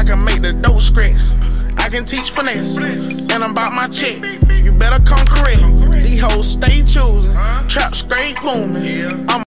I can make the dough scratch. I can teach finesse, and I'm about my check. You better come correct. These hoes stay choosing, trap straight booming. I'm